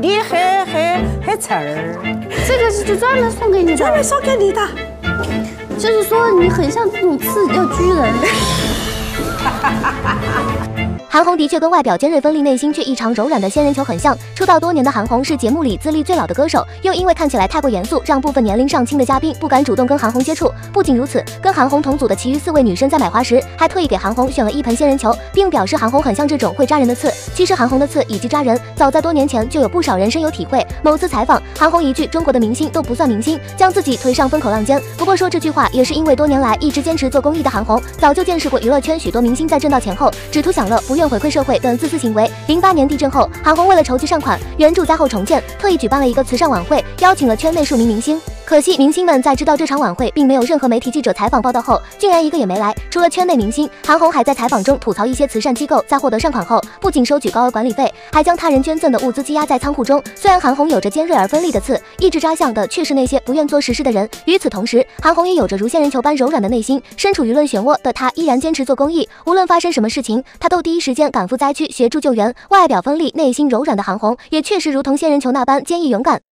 礼还词儿。 这个是就专门送给你的， 专门送给你的。 就是说你很像这种刺要拘人。 韩红的确跟外表尖锐锋利、内心却异常柔软的仙人球很像。出道多年的韩红是节目里资历最老的歌手，又因为看起来太过严肃，让部分年龄尚轻的嘉宾不敢主动跟韩红接触。不仅如此，跟韩红同组的其余4位女生在买花时，还特意给韩红选了一盆仙人球，并表示韩红很像这种会扎人的刺。其实韩红的刺以及扎人，早在多年前就有不少人深有体会。某次采访，韩红一句“中国的明星都不算明星”，将自己推上风口浪尖。不过说这句话也是因为多年来一直坚持做公益的韩红，早就见识过娱乐圈许多明星在挣到钱后只图享乐，不愿回馈社会等自私行为。08年地震后，韩红为了筹集善款援助灾后重建，特意举办了一个慈善晚会，邀请了圈内数名明星。可惜明星们在知道这场晚会并没有任何媒体记者采访报道后，竟然一个也没来。除了圈内明星，韩红还在采访中吐槽一些慈善机构在获得善款后，不仅收取高额管理费，还将他人捐赠的物资积压在仓库中。虽然韩红有着尖锐而锋利的刺，一直扎向的却是那些不愿做实事的人。与此同时，韩红也有着如仙人球般柔软的内心。身处舆论漩涡的她，依然坚持做公益，无论发生什么事情，她都第一时间赶赴灾区协助救援。外表锋利，内心柔软的韩红，也确实如同仙人球那般坚毅勇敢。